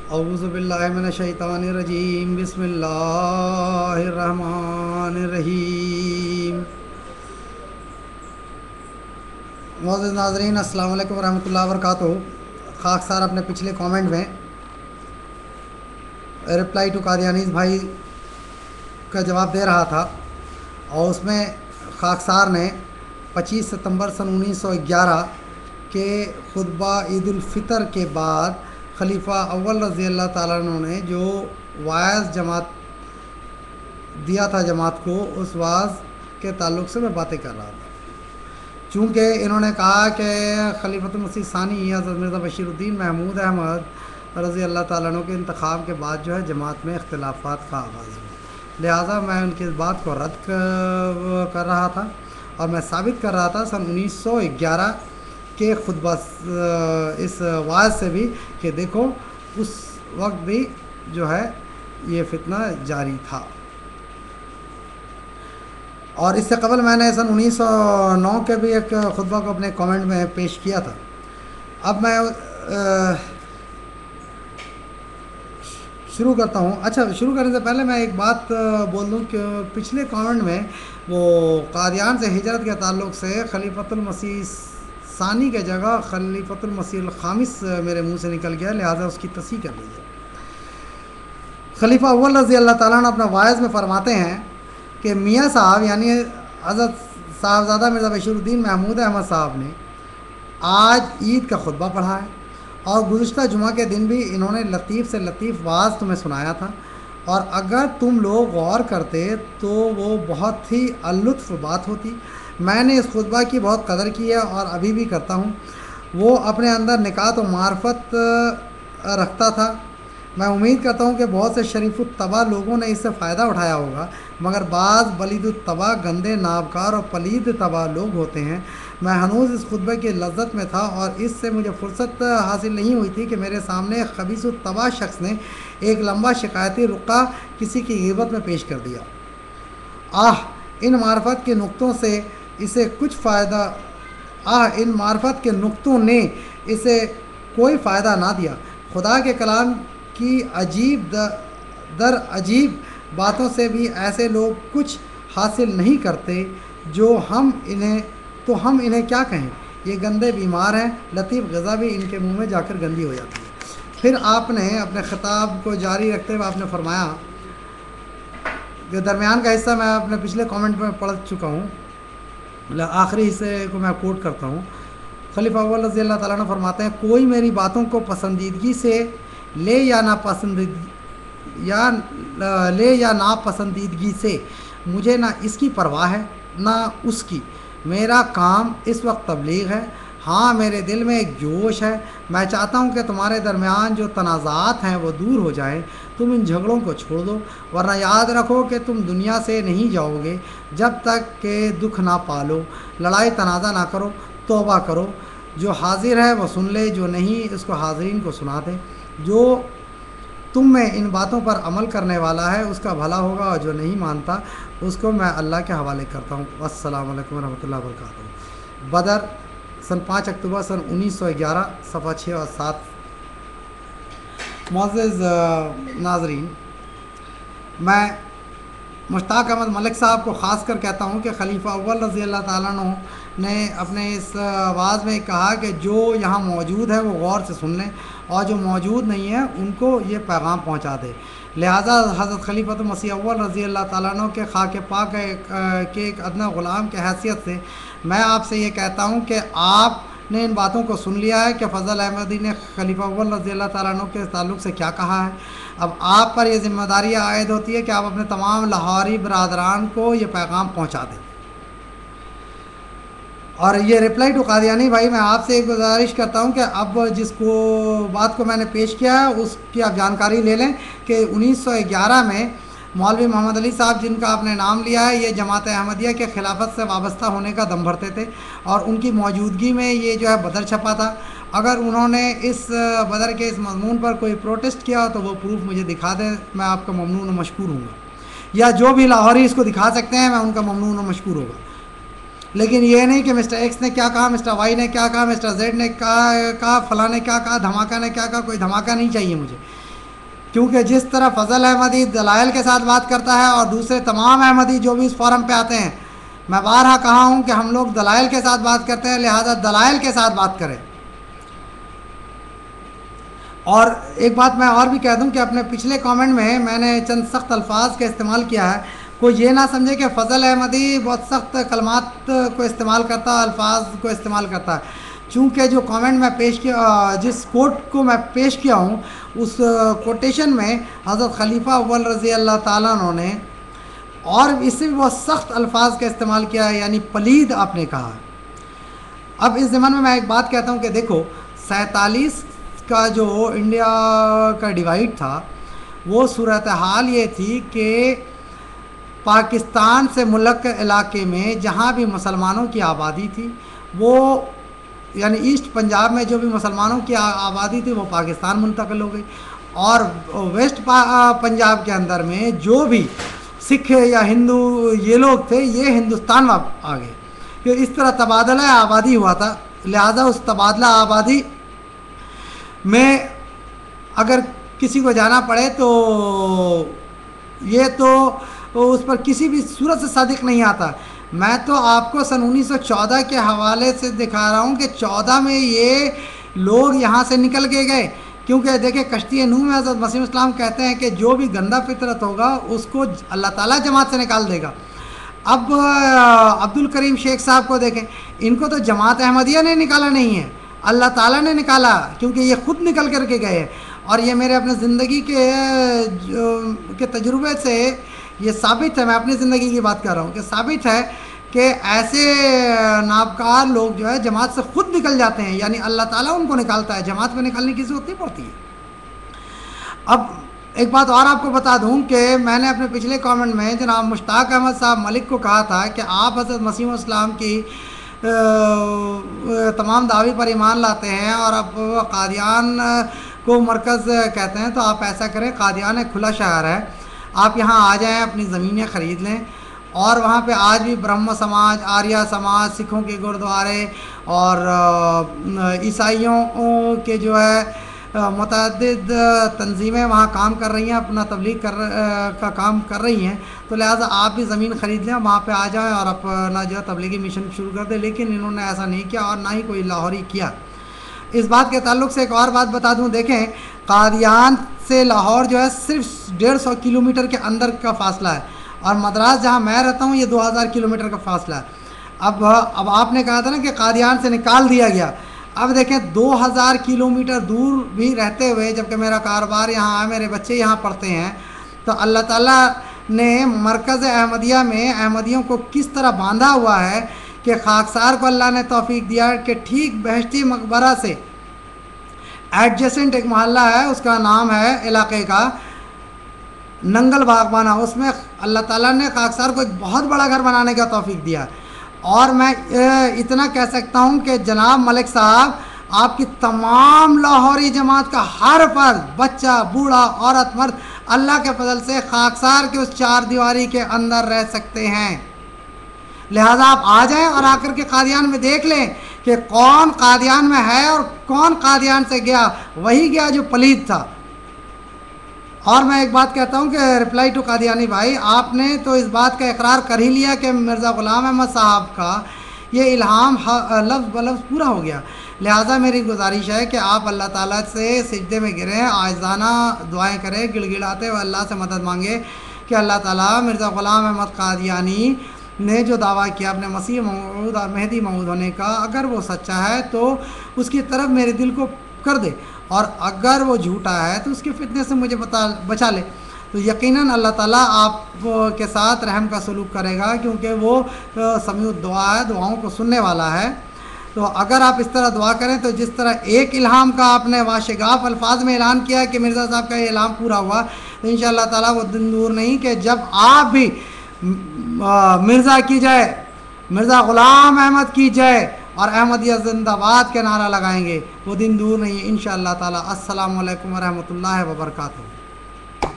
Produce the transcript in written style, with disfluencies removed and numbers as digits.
اعوذ باللہ من الشیطان الرجیم بسم اللہ الرحمن الرحیم۔ معزز ناظرین السلام علیکم ورحمۃ اللہ وبرکاتہ۔ خاک سار اپنے پچھلے کامنٹ میں رپلائی ٹو قادیانیز بھائی کا جواب دے رہا تھا، اور اس میں خاکسار نے 25 ستمبر سن 1911 کے خطبہ عید الفطر کے بعد خلیفہ اول رضی اللہ تعالیٰ عنہ نے جو وعظ جماعت دیا تھا جماعت کو، اس وعظ کے تعلق سے میں باتیں کر رہا تھا۔ چونکہ انہوں نے کہا کہ خلیفۃ المسیح ثانی حضرت مرزا بشیر الدین محمود احمد رضی اللہ تعالیٰ عنہ کے انتخاب کے بعد جو ہے جماعت میں اختلافات کا آغاز ہوا، لہٰذا میں ان کی اس بات کو رد کر رہا تھا، اور میں ثابت کر رہا تھا سن 1911 کے خطبہ اس وعظ سے بھی کہ دیکھو اس وقت بھی جو ہے یہ فتنہ جاری تھا۔ اور اس سے قبل میں نے سن 1909 کے بھی ایک خطبہ کو اپنے کامنٹ میں پیش کیا تھا۔ اب میں شروع کرتا ہوں۔ اچھا، شروع کرنے سے پہلے میں ایک بات بول دوں کہ پچھلے کامنٹ میں وہ قادیان سے ہجرت کے تعلق سے خلیفۃ المسیح ثانی کے جگہ خلیفۃ المسیح الخامس میرے منہ سے نکل گیا، لہٰذا اس کی تصحیح کر لیجیے۔ خلیفہ اول رضی اللہ تعالیٰ نے اپنا واعظ میں فرماتے ہیں کہ میاں صاحب یعنی حضرت صاحبزادہ مرزا بشیر الدین محمود احمد صاحب نے آج عید کا خطبہ پڑھا ہے، اور گزشتہ جمعہ کے دن بھی انہوں نے لطیف سے لطیف واعظ تمہیں سنایا تھا، اور اگر تم لوگ غور کرتے تو وہ بہت ہی اللطف بات ہوتی۔ میں نے اس خطبہ کی بہت قدر کی ہے اور ابھی بھی کرتا ہوں۔ وہ اپنے اندر نکات و معرفت رکھتا تھا۔ میں امید کرتا ہوں کہ بہت سے شریف الطبع لوگوں نے اس سے فائدہ اٹھایا ہوگا، مگر بعض بلید الطبع گندے نابکار اور پلید طبع لوگ ہوتے ہیں۔ میں ہنوز اس خطبے کی لذت میں تھا، اور اس سے مجھے فرصت حاصل نہیں ہوئی تھی کہ میرے سامنے خبیث الطبع شخص نے ایک لمبا شکایتی رقعہ کسی کی غیبت میں پیش کر دیا۔ ان معرفت کے نقطوں سے اسے کچھ فائدہ ان معرفت کے نقطوں نے اسے کوئی فائدہ نہ دیا۔ خدا کے کلام کی عجیب در عجیب باتوں سے بھی ایسے لوگ کچھ حاصل نہیں کرتے جو ہم انہیں کیا کہیں، یہ گندے بیمار ہیں۔ لطیف غذا بھی ان کے منہ میں جا کر گندی ہو جاتی ہے۔ پھر آپ نے اپنے خطاب کو جاری رکھتے ہوئے آپ نے فرمایا کہ درمیان کا حصہ میں اپنے پچھلے کامنٹ میں پڑھ چکا ہوں، آخری حصے کو میں کوٹ کرتا ہوں۔ خلیفہ اول رضی اللہ تعالیٰ عنہ فرماتے ہیں، کوئی میری باتوں کو پسندیدگی سے لے یا ناپسندیدگی سے، مجھے نہ اس کی پرواہ ہے نہ اس کی۔ میرا کام اس وقت تبلیغ ہے۔ ہاں، میرے دل میں ایک جوش ہے۔ میں چاہتا ہوں کہ تمہارے درمیان جو تنازعات ہیں وہ دور ہو جائیں۔ تم ان جھگڑوں کو چھوڑ دو، ورنہ یاد رکھو کہ تم دنیا سے نہیں جاؤ گے جب تک کہ دکھ نہ پالو۔ لڑائی تنازع نہ کرو، توبہ کرو۔ جو حاضر ہے وہ سن لے، جو نہیں اس کو حاضرین کو سنا دے۔ جو تم میں ان باتوں پر عمل کرنے والا ہے اس کا بھلا ہوگا، اور جو نہیں مانتا اس کو میں اللہ کے حوالے کرتا ہوں۔ السلام علیکم ورحمۃ اللہ وبرکاتہ۔ بدر سن 5 اکتوبر سن 1911، صفحہ 6 اور 7۔ معزز ناظرین، میں مشتاق احمد ملک صاحب کو خاص کر کہتا ہوں کہ خلیفہ اول رضی اللہ تعالیٰ عنہ نے اپنے اس آواز میں کہا کہ جو یہاں موجود ہے وہ غور سے سن لیں، اور جو موجود نہیں ہے ان کو یہ پیغام پہنچا دے۔ لہٰذا حضرت خلیفۃ المسیح اول رضی اللہ تعالیٰ عنہ کے خاک پاک کے ایک ادنیٰ غلام کی حیثیت سے میں آپ سے یہ کہتا ہوں کہ آپ نے ان باتوں کو سن لیا ہے کہ فضل احمدی نے خلیفہ اول رضی اللہ تعالیٰ عنہ کے تعلق سے کیا کہا ہے۔ اب آپ پر یہ ذمہ داری عائد ہوتی ہے کہ آپ اپنے تمام لاہوری برادران کو یہ پیغام پہنچا دیں۔ اور یہ رپلائی ٹو قادیانی بھائی، میں آپ سے ایک گزارش کرتا ہوں کہ اب جس کو بات کو میں نے پیش کیا ہے اس کی آپ جانکاری لے لیں کہ 1911 میں مولوی محمد علی صاحب، جن کا آپ نے نام لیا ہے، یہ جماعت احمدیہ کے خلافت سے وابستہ ہونے کا دم بھرتے تھے، اور ان کی موجودگی میں یہ جو ہے بدر چھپا تھا۔ اگر انہوں نے اس بدر کے اس مضمون پر کوئی پروٹیسٹ کیا تو وہ پروف مجھے دکھا دیں، میں آپ کا ممنون و مشکور ہوں گا، یا جو بھی لاہوری اس کو دکھا سکتے ہیں میں ان کا ممنون و مشکور ہوگا۔ لیکن یہ نہیں کہ مسٹر ایکس نے کیا کہا، مسٹر وائی نے کیا کہا، مسٹر زیڈ نے کہا، فلاں نے کیا کہا، دھماکہ نے کیا کہا۔ کوئی دھماکہ نہیں چاہیے مجھے۔ کیونکہ جس طرح فضل احمدی دلائل کے ساتھ بات کرتا ہے اور دوسرے تمام احمدی جو بھی اس فورم پہ آتے ہیں، میں بارہا کہا ہوں کہ ہم لوگ دلائل کے ساتھ بات کرتے ہیں، لہذا دلائل کے ساتھ بات کریں۔ اور ایک بات میں اور بھی کہہ دوں کہ اپنے پچھلے کامنٹ میں نے چند سخت الفاظ کا استعمال کیا ہے، کوئی یہ نہ سمجھے کہ فضل احمدی بہت سخت کلمات کو استعمال کرتا ہے، الفاظ کو استعمال کرتا ہے، چونکہ جو کامنٹ میں پیش کیا، جس کوٹ کو میں پیش کیا ہوں، اس کوٹیشن میں حضرت خلیفہ اول رضی اللہ تعالیٰ عنہ نے اور اس سے بھی بہت سخت الفاظ کا استعمال کیا ہے، یعنی پلید آپ نے کہا ہے۔ اب اس ضمن میں ایک بات کہتا ہوں کہ دیکھو، 47 کا جو انڈیا کا ڈیوائڈ تھا، وہ صورتحال یہ تھی کہ پاکستان سے ملک علاقے میں جہاں بھی مسلمانوں کی آبادی تھی، وہ یعنی ایسٹ پنجاب میں جو بھی مسلمانوں کی آبادی تھی وہ پاکستان منتقل ہو گئی، اور ویسٹ پنجاب کے اندر میں جو بھی سکھ یا ہندو یہ لوگ تھے، یہ ہندوستان آ گئے، کہ اس طرح تبادلہ آبادی ہوا تھا۔ لہذا اس تبادلہ آبادی میں اگر کسی کو جانا پڑے تو یہ تو اس پر کسی بھی صورت سے صادق نہیں آتا۔ میں تو آپ کو سن 1914 کے حوالے سے دکھا رہا ہوں کہ 14 میں یہ لوگ یہاں سے نکل کے گئے، کیونکہ دیکھیں کشتی نوح میں حضرت مسیح اسلام کہتے ہیں کہ جو بھی گندہ فطرت ہوگا اس کو اللہ تعالیٰ جماعت سے نکال دے گا۔ اب عبد الکریم شیخ صاحب کو دیکھیں، ان کو تو جماعت احمدیہ نے نکالا نہیں ہے، اللہ تعالیٰ نے نکالا، کیونکہ یہ خود نکل کر کے گئے ہیں۔ اور یہ میرے اپنے زندگی کے تجربے سے یہ ثابت ہے، میں اپنی زندگی کی بات کر رہا ہوں کہ ثابت ہے کہ ایسے نابکار لوگ جو ہے جماعت سے خود نکل جاتے ہیں، یعنی اللہ تعالیٰ ان کو نکالتا ہے، جماعت میں نکالنے کی ضرورت نہیں پڑتی ہے۔ اب ایک بات اور آپ کو بتا دوں کہ میں نے اپنے پچھلے کامنٹ میں جناب مشتاق احمد صاحب ملک کو کہا تھا کہ آپ حضرت مسیح اسلام کی تمام دعوی پر ایمان لاتے ہیں اور اب قادیان کو مرکز کہتے ہیں، تو آپ ایسا کریں، قادیان ایک کھلا شہر ہے، آپ یہاں آ جائیں، اپنی زمینیں خرید لیں، اور وہاں پہ آج بھی برہم سماج، آریہ سماج، سکھوں کے گردوارے اور عیسائیوں کے جو ہے متعدد تنظیمیں وہاں کام کر رہی ہیں، اپنا تبلیغ کا کام کر رہی ہیں، تو لہٰذا آپ بھی زمین خرید لیں، وہاں پہ آ جائیں اور اپنا جو ہے تبلیغی مشن شروع کر دیں۔ لیکن انہوں نے ایسا نہیں کیا اور نہ ہی کوئی لاہوری کیا۔ اس بات کے تعلق سے ایک اور بات بتا دوں، دیکھیں قادیان سے لاہور جو ہے صرف 150 کلومیٹر کے اندر کا فاصلہ ہے، اور مدراس جہاں میں رہتا ہوں یہ 2000 کلومیٹر کا فاصلہ ہے۔ اب آپ نے کہا تھا نا کہ قادیان سے نکال دیا گیا، اب دیکھیں 2000 کلومیٹر دور بھی رہتے ہوئے، جبکہ میرا کاروبار یہاں ہے، میرے بچے یہاں پڑھتے ہیں، تو اللہ تعالیٰ نے مرکز احمدیہ میں احمدیوں کو کس طرح باندھا ہوا ہے کہ خاکسار کو اللہ نے توفیق دیا کہ ٹھیک بہشتی مقبرہ سے ایڈجسنٹ ایک محلہ ہے، اس کا نام ہے علاقے کا ننگل باغبانہ، اس میں اللہ تعالیٰ نے خاکسار کو ایک بہت بڑا گھر بنانے کا توفیق دیا۔ اور میں اتنا کہہ سکتا ہوں کہ جناب ملک صاحب، آپ کی تمام لاہوری جماعت کا ہر فرد، بچہ، بوڑھا، عورت، مرد، اللہ کے فضل سے خاکسار کے اس 4 دیواری کے اندر رہ سکتے ہیں۔ لہذا آپ آ جائیں اور آ کر کے قادیان میں دیکھ لیں کہ کون قادیان میں ہے اور کون قادیان سے گیا، وہی گیا جو پلید تھا۔ اور میں ایک بات کہتا ہوں کہ رپلائی ٹو قادیانی بھائی، آپ نے تو اس بات کا اقرار کر ہی لیا کہ مرزا غلام احمد صاحب کا یہ الہام لفظ بلفظ پورا ہو گیا، لہٰذا میری گزارش ہے کہ آپ اللہ تعالیٰ سے سجدے میں گریں، عاجزانہ دعائیں کریں، گڑ گڑاتے ہوئے اللہ سے مدد مانگے کہ اللہ تعالیٰ مرزا غلام احمد قادیانی نے جو دعویٰ کیا اپنے مسیح موعود اور مہدی موعود ہونے کا، اگر وہ سچا ہے تو اس کی طرف میرے دل کو کر دے، اور اگر وہ جھوٹا ہے تو اس کے فتنے سے مجھے بچا لے۔ تو یقیناً اللہ تعالیٰ آپ کے ساتھ رحم کا سلوک کرے گا، کیونکہ وہ سمیع الدعا ہے، دعاؤں کو سننے والا ہے۔ تو اگر آپ اس طرح دعا کریں تو جس طرح ایک الہام کا آپ نے واشگاف الفاظ میں اعلان کیا کہ مرزا صاحب کا یہ الہام پورا ہوا، تو انشاءاللہ تعالیٰ وہ دن دور نہیں کہ جب آپ بھی مرزا کی جائے، مرزا غلام احمد کی جائے اور احمدیہ زندہ باد کے نعرہ لگائیں گے، وہ دن دور نہیں ہے انشاءاللہ تعالیٰ۔ السلام علیکم ورحمۃ اللہ وبرکاتہ۔